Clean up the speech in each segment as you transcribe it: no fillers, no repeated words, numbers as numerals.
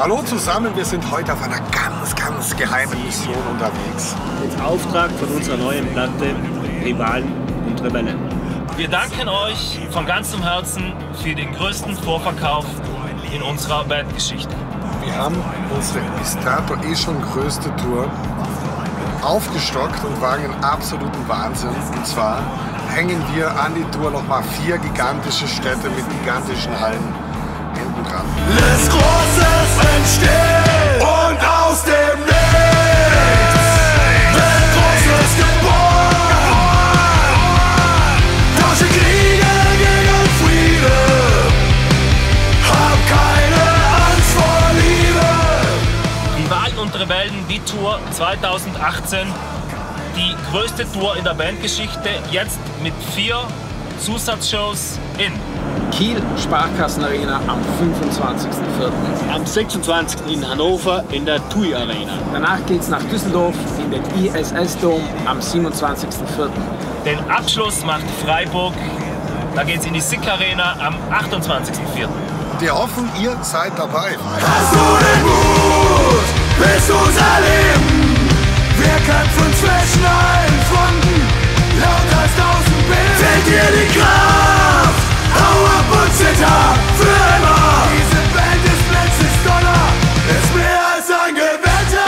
Hallo zusammen, wir sind heute auf einer ganz geheimen Mission unterwegs. Im Auftrag von unserer neuen Platte Rivalen und Rebellen. Wir danken euch von ganzem Herzen für den größten Vorverkauf in unserer Bandgeschichte. Wir haben unsere bis dato schon größte Tour aufgestockt und wagen einen absoluten Wahnsinn. Und zwar hängen wir an die Tour nochmal 4 gigantische Städte mit gigantischen Hallen hinten dran. Alles Großes entsteht und aus dem Nichts wird Großes geboren. Tausche Kriege gegen Friede, hab keine Angst vor Liebe. Rivalen und Rebellen, die Tour 2018, die größte Tour in der Bandgeschichte, jetzt mit 4 Zusatzshows in Kiel, Sparkassenarena am 25.04. Am 26. in Hannover in der TUI Arena. Danach geht's nach Düsseldorf in den ISS-Dom am 27.04. Den Abschluss macht Freiburg, da geht's in die SICK Arena am 28.04. Und wir hoffen, ihr seid dabei. Hast du den Mut, bis du's erleben? Wir kämpfen zwischen allen Fronten, lauter als 1000 Bilder. Fehlt dir die Kraft, hau ab und zitter für immer. Diese Band ist letztes Dollar, ist mehr als ein Gewetter.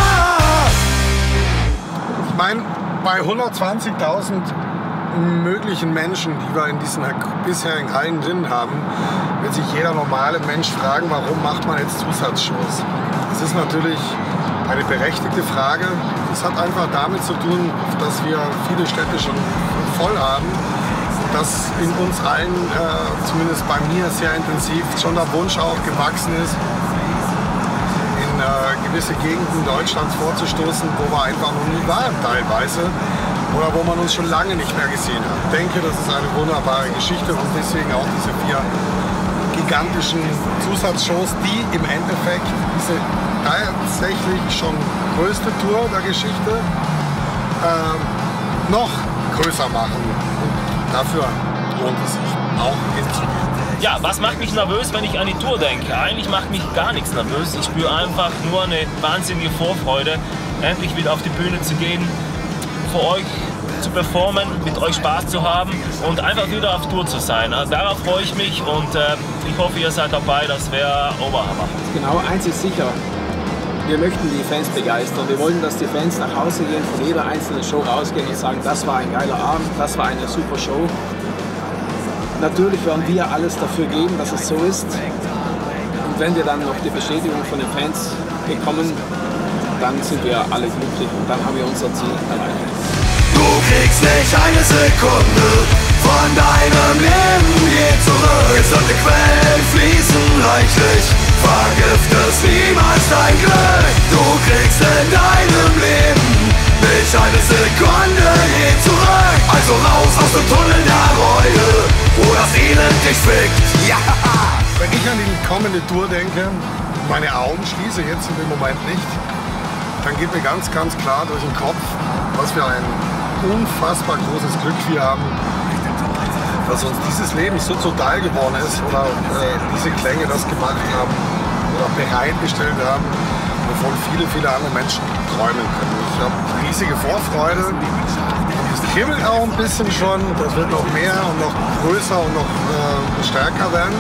Ich meine, bei 120.000 möglichen Menschen, die wir in diesen bisherigen Hallen drin haben, wird sich jeder normale Mensch fragen, warum macht man jetzt Zusatzshows? Das ist natürlich eine berechtigte Frage. Das hat einfach damit zu tun, dass wir viele Städte schon voll haben. Und dass in uns allen, zumindest bei mir sehr intensiv, schon der Wunsch auch gewachsen ist, in gewisse Gegenden Deutschlands vorzustoßen, wo wir einfach noch nie waren teilweise. Oder wo man uns schon lange nicht mehr gesehen hat. Ich denke, das ist eine wunderbare Geschichte und deswegen auch diese 4 gigantischen Zusatzshows, die im Endeffekt diese tatsächlich schon größte Tour der Geschichte noch größer machen. Und dafür lohnt es sich auch hinzugehen. Ja, was macht mich nervös, wenn ich an die Tour denke? Eigentlich macht mich gar nichts nervös. Ich spüre einfach nur eine wahnsinnige Vorfreude, endlich wieder auf die Bühne zu gehen, für euch zu performen, mit euch Spaß zu haben und einfach wieder auf Tour zu sein. Also darauf freue ich mich und ich hoffe, ihr seid dabei. Das wäre Oberhammer. Genau, eins ist sicher. Wir möchten die Fans begeistern. Wir wollen, dass die Fans nach Hause gehen, von jeder einzelnen Show rausgehen und sagen, das war ein geiler Abend, das war eine super Show. Natürlich werden wir alles dafür geben, dass es so ist. Und wenn wir dann noch die Bestätigung von den Fans bekommen, dann sind wir alle glücklich und dann haben wir unser Ziel erreicht. Du kriegst nicht eine Sekunde von deinem Leben je zurück. Gesunde Quellen fließen reichlich, vergiftest niemals dein Glück. Du kriegst in deinem Leben nicht eine Sekunde je zurück. Also raus aus dem Tunnel der Reue, wo das Elend dich fickt. Ja! Wenn ich an die kommende Tour denke, meine Augen schließe jetzt in dem Moment nicht, dann geht mir ganz klar durch den Kopf, was für ein unfassbar großes Glück wir haben, dass uns dieses Leben so total geworden ist oder diese Klänge das gemacht haben oder bereitgestellt haben, wovon viele andere Menschen träumen können. Ich habe riesige Vorfreude und es kribbelt auch ein bisschen schon, das wird noch mehr und noch größer und noch stärker werden.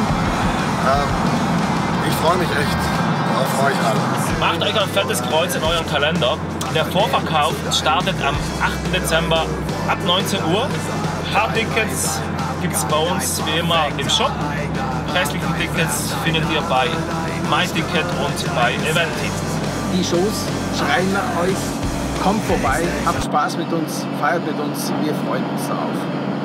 Ich freue mich echt auf euch alle. Macht euch ein fettes Kreuz in euren Kalender. Der Vorverkauf startet am 8. Dezember ab 19 Uhr. Hardtickets gibt es bei uns wie immer im Shop. Restlichen Tickets findet ihr bei MyTicket und bei Event-Tickets. Die Shows schreien nach euch. Kommt vorbei, habt Spaß mit uns, feiert mit uns. Wir freuen uns darauf.